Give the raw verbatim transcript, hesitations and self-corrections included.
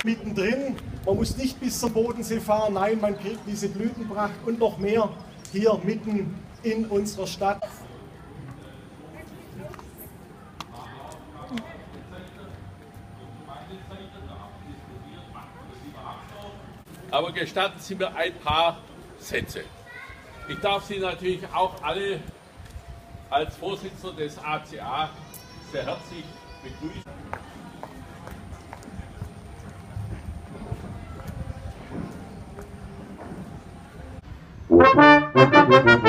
mittendrin. Man muss nicht bis zum Bodensee fahren, nein, man kriegt diese Blütenpracht und noch mehr hier mitten in unserer Stadt. Aber gestatten Sie mir ein paar Sätze. Ich darf Sie natürlich auch alle als Vorsitzender des A C A sehr herzlich begrüßen.